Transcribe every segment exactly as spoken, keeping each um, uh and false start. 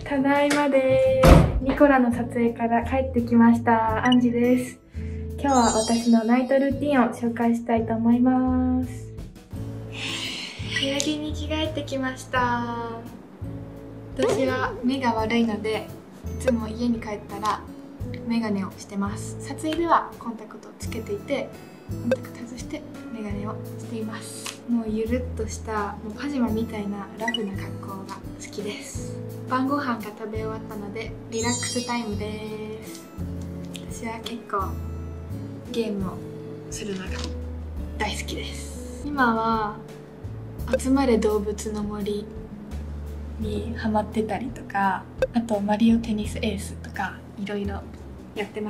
ただいまです。ニコラの撮影から帰ってきました。アンジです。今日は私のナイトルーティンを紹介したいと思います。部屋着に着替えてきました。私は目が悪いので、いつも家に帰ったらメガネをしてます。撮影ではコンタクトをつけていて、コンタクト外してメガネをしています。もうゆるっとしたもうパジャマみたいなラフな格好が好きです。晩ご飯が食べ終わったのでリラックスタイムです。私は結構ゲームをするのが大好きです。今は集まれ動物の森にハマってたりとか、あとマリオテニスエースとかいろいろやってます。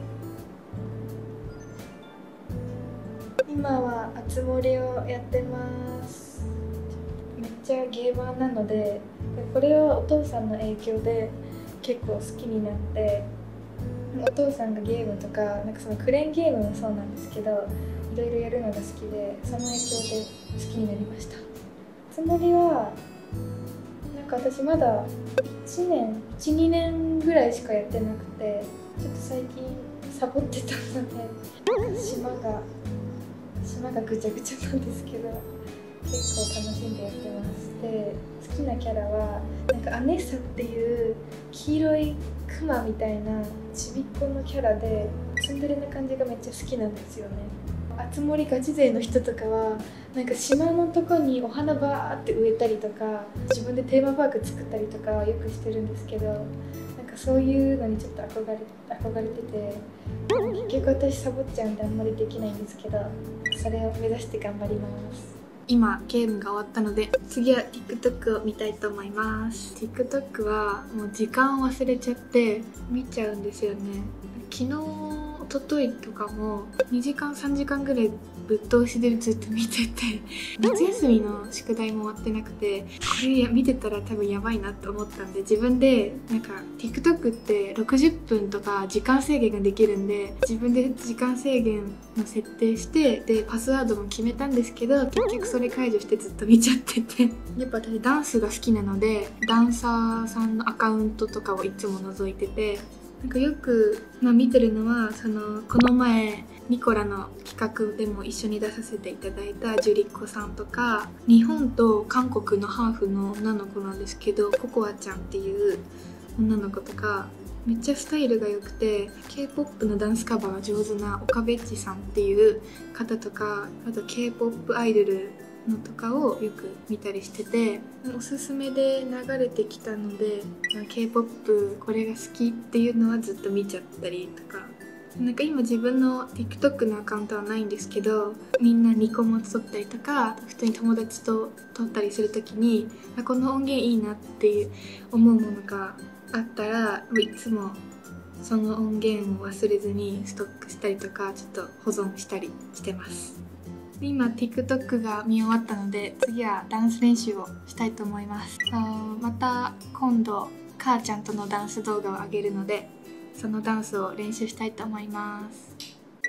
今はあつ森をやってます。めっちゃゲーマーなので、これはお父さんの影響で結構好きになって、お父さんがゲームとか、なんかそのクレーンゲームもそうなんですけど、いろいろやるのが好きで、その影響で好きになりました。あつ森はなんか私まだいちねん、いち、にねんぐらいしかやってなくて、ちょっと最近サボってたので、島が島がぐちゃぐちゃなんですけど、結構楽しんでやってます。で、好きなキャラはなんかアネッサっていう黄色いクマみたいなちびっこのキャラで、ツンデレな感じがめっちゃ好きなんですよね。あつ森ガチ勢の人とかはなんか島のとこにお花バーって植えたりとか、自分でテーマパーク作ったりとかよくしてるんですけど、なんかそういうのにちょっと憧れ憧れてて、結局私サボっちゃうんであんまりできないんですけど、それを目指して頑張ります。今ゲームが終わったので、次は TikTok を見たいと思います。 TikTok はもう時間を忘れちゃって見ちゃうんですよね。昨日一昨日とかもにじかんさんじかんぐらいぶっ通しでずっと見てて、夏休みの宿題も終わってなくて、これ見てたら多分やばいなと思ったんで、自分でなんか TikTok ってろくじゅっぷんとか時間制限ができるんで、自分で時間制限の設定して、でパスワードも決めたんですけど、結局それ解除してずっと見ちゃってて、やっぱ私ダンスが好きなので、ダンサーさんのアカウントとかをいつも覗いてて、なんかよく、まあ、見てるのは、そのこの前ニコラの企画でも一緒に出させていただいたジュリッコさんとか、日本と韓国のハーフの女の子なんですけど、ココアちゃんっていう女の子とか、めっちゃスタイルが良くて K-ポップ のダンスカバーが上手なオカベッチさんっていう方とか、あと K-ポップ アイドルのとかをよく見たりしてて、おすすめで流れてきたので K-ポップ これが好きっていうのはずっと見ちゃったりとか、なんか今自分の TikTok のアカウントはないんですけど、みんなニコも撮ったりとか、普通に友達と撮ったりする時に、あ、この音源いいなっていう思うものがあったら、いつもその音源を忘れずにストックしたりとか、ちょっと保存したりしてます。今 TikTok が見終わったので、次はダンス練習をしたいと思います。また今度母ちゃんとのダンス動画を上げるので、そのダンスを練習したいと思います。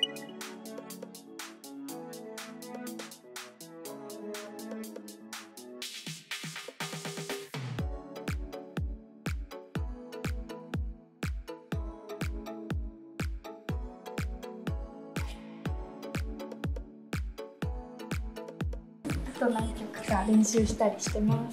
あと何曲か練習したりしてます。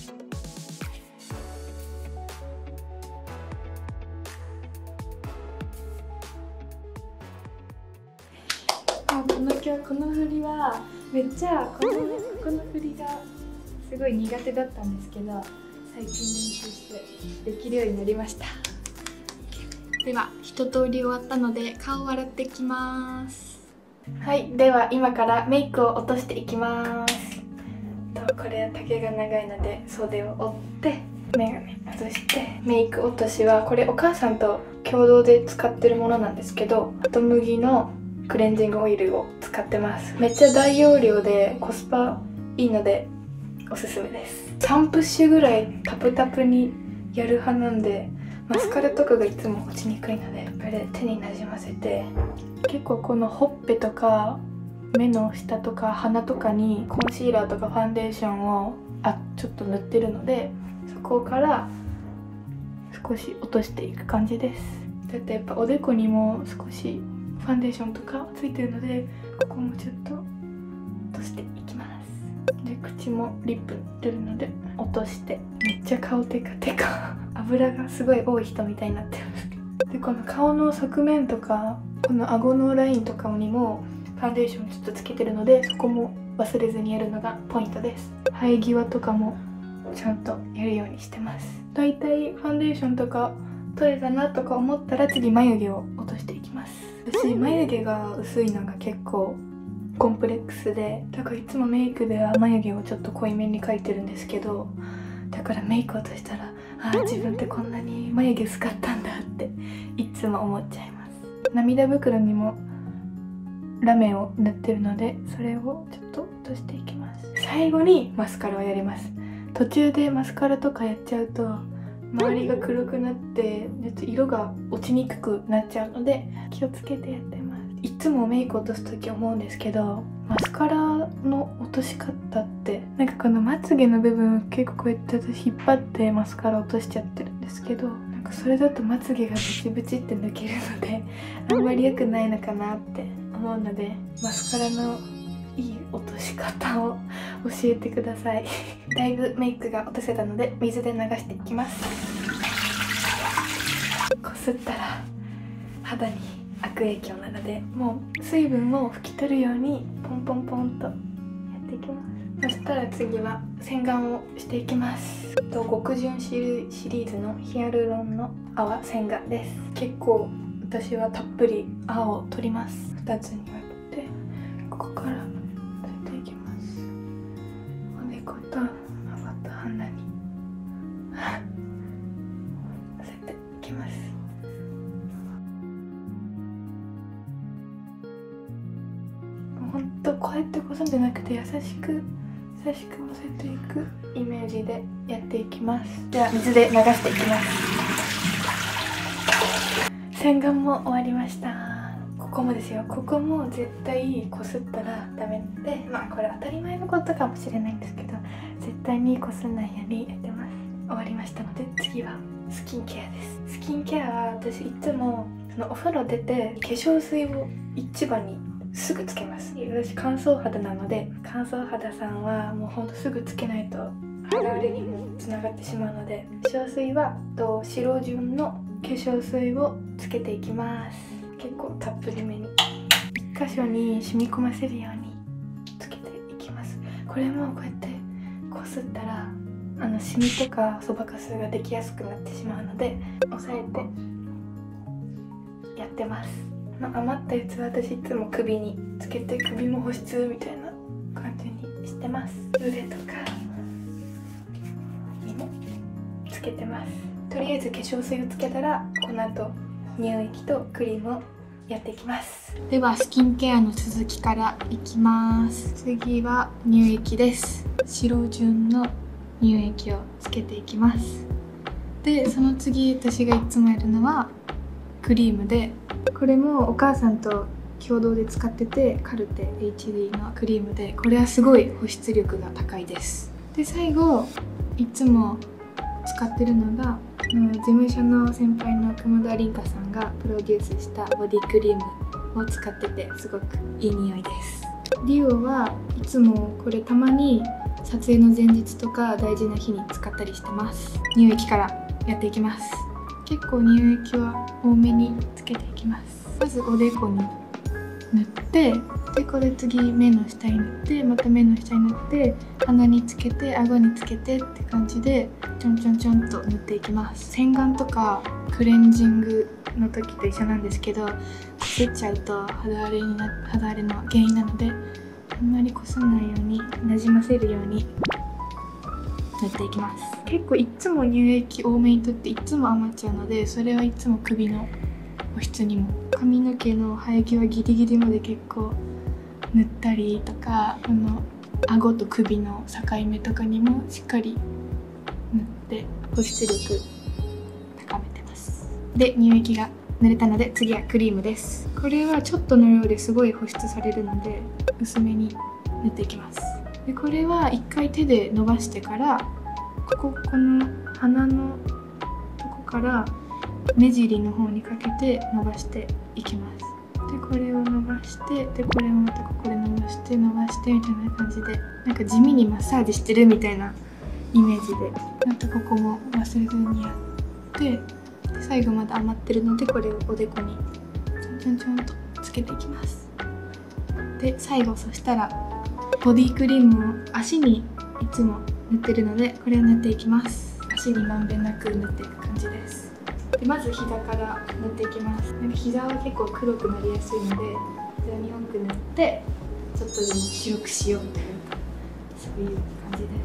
あ、この曲、この振りはめっちゃこのこの振りがすごい苦手だったんですけど、最近練習してできるようになりました。では一通り終わったので顔を洗ってきます。はい、では今からメイクを落としていきます。これは丈が長いので袖を折ってメガネ外して、メイク落としはこれお母さんと共同で使ってるものなんですけど、ハトムギのクレンジングオイルを使ってます。めっちゃ大容量でコスパいいのでおすすめです。さんプッシュぐらいタプタプにやる派なんで、マスカラとかがいつも落ちにくいので、これで手になじませて、結構このほっぺとか目の下とか鼻とかにコンシーラーとかファンデーションをあちょっと塗ってるので、そこから少し落としていく感じです。だってやっぱおでこにも少しファンデーションとかついてるので、ここもちょっと落としていきます。で口もリップ出るので落として、めっちゃ顔テカテカ油がすごい多い人みたいになってます。でこの顔の側面とかこの顎のラインとかにもファンデーションちょっとつけてるので、そこも忘れずにやるのがポイントです。生え際とかもちゃんとやるようにしてます。だいたいファンデーションとか取れたなとか思ったら次眉毛を落としていきます。私眉毛が薄いのが結構コンプレックスで、だからいつもメイクでは眉毛をちょっと濃いめに描いてるんですけど、だからメイク落としたら、あー自分ってこんなに眉毛薄かったんだっていつも思っちゃいます。涙袋にもラメを塗ってるので、それをちょっと落としていきます。最後にマスカラをやります。途中でマスカラとかやっちゃうと周りが黒くなって色が落ちにくくなっちゃうので気をつけてやってます。いつもメイク落とす時思うんですけど、マスカラの落とし方ってなんかこのまつげの部分結構こうやって私引っ張ってマスカラ落としちゃってるんですけど、なんかそれだとまつげがブチブチって抜けるのであんまり良くないのかなって思うので、マスカラのいい落とし方を教えてください。だいぶメイクが落とせたので水で流していきます。こすったら肌に悪影響なので、もう水分を拭き取るようにポンポンポンとやっていきます。そしたら次は洗顔をしていきます。と極潤シリーズのヒアルロンの泡洗顔です。結構私はたっぷり泡を取ります。ふたつに分けてここから出ていきます。おでこと顎と鼻にのせていきます。ほんとこうやってこすんじゃなくて優しく優しくのせていくイメージでやっていきます。では水で流していきます。洗顔も終わりました。ここもですよ。ここも絶対こすったらダメで、まあこれ当たり前のことかもしれないんですけど、絶対にこすんないようにやってます。終わりましたので次はスキンケアです。スキンケアは私いつもそのお風呂出て化粧水を一番にすぐつけます。私乾燥肌なので、乾燥肌さんはもうほんとすぐつけないと肌荒れにもつながってしまうので、化粧水はと白潤の化粧水をつけていきます。結構たっぷりめに一箇所に染み込ませるようにつけていきます。これもこうやってこすったらあのシミとかそばかすができやすくなってしまうので押さえてやってます。余ったやつは私いつも首につけて、首も保湿みたいな感じにしてます。腕とかにもつけてます。とりあえず化粧水をつけたらこの後乳液とクリームをやっていきます。ではスキンケアの続きからいきます。次は乳液です。白潤の乳液をつけていきます。でその次私がいつもやるのはクリームで、これもお母さんと共同で使ってて、カルテ エイチディー のクリームで、これはすごい保湿力が高いです。で最後いつも使ってるのが事務所の先輩の熊田凛香さんがプロデュースしたボディクリームを使っててすごくいい匂いです。ディオはいつもこれたまに撮影の前日とか大事な日に使ったりしてます。乳液からやっていきます。結構乳液は多めにつけていきます。まずおでこに塗って、でこれ次目の下に塗って、また目の下に塗って、鼻につけて、顎につけてって感じでちょんちょんちょんと塗っていきます。洗顔とかクレンジングの時と一緒なんですけど、こすっちゃうと肌荒れにな肌荒れの原因なので、あんまりこすんないようになじませるように塗っていきます。結構いつも乳液多めにとっていつも余っちゃうので、それはいつも首の保湿にも、髪の毛の生え際ギリギリまで結構塗ったりとか、この顎と首の境目とかにもしっかり塗って保湿力高めてます。で乳液が塗れたので次はクリームです。これはちょっとの量ですごい保湿されるので薄めに塗っていきます。でこれは一回手で伸ばしてから、こここの鼻のとこから目尻の方にかけて伸ばしていきます。でこれを伸ばして、でこれをまたここで伸ばして伸ばしてみたいな感じで、なんか地味にマッサージしてるみたいなイメージで、またここも忘れずにやって、で最後まだ余ってるのでこれをおでこにちょんちょんちょんとつけていきます。で最後、そしたらボディクリームを足にいつも塗ってるので、これを塗っていきます。足にまんべんなく塗っていく感じです。でまず膝から塗っていきます。なんか膝は結構黒くなりやすいので、膝に多く塗ってちょっとでも白くしようというか、そういう感じです。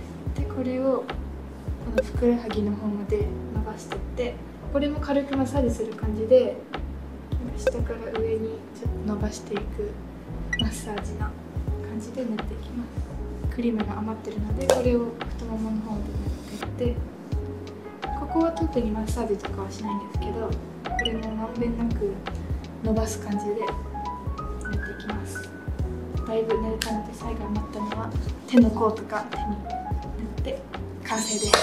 でこれをこのふくらはぎの方まで伸ばしていって、これも軽くマッサージする感じで、下から上にちょっと伸ばしていくマッサージな感じで塗っていきます。クリームが余ってるので、これを太ももの方で塗っていって、ここは特にマッサージとかはしないんですけど、これもまんべんなく伸ばす感じで塗っていきます。だいぶ塗れたので、最後余ったのは手の甲とか手に塗って完成です。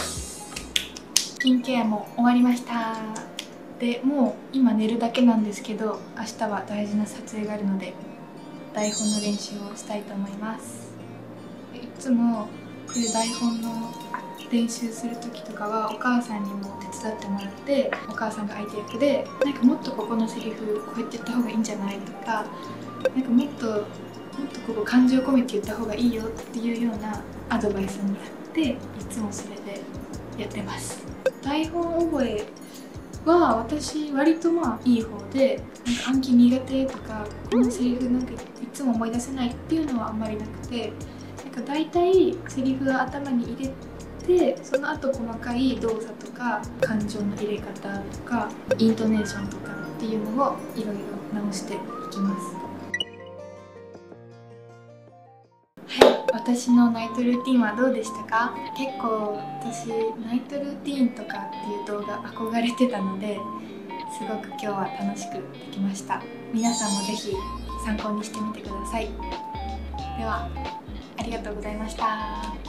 スキンケアも終わりました。でもう今寝るだけなんですけど、明日は大事な撮影があるので台本の練習をしたいと思います。いつもこういう台本の練習する時とかはお母さんにも手伝ってもらって、お母さんが相手役で、なんかもっとここのセリフこうやって言った方がいいんじゃないとか、なんかもっともっとここ感情込めて言った方がいいよっていうようなアドバイスになって、いつもそれでやってます。台本覚えは私割とまあいい方で、なんか暗記苦手とか、このセリフなんかいつも思い出せないっていうのはあんまりなくて、なんか大体セリフを頭に入れて、その後細かい動作とか感情の入れ方とかイントネーションとかっていうのをいろいろ直していきます。はい、私のナイトルーティンはどうでしたか？結構私ナイトルーティンとかっていう動画憧れてたので、すごく今日は楽しくできました。皆さんもぜひ参考にしてみてください。ではありがとうございました。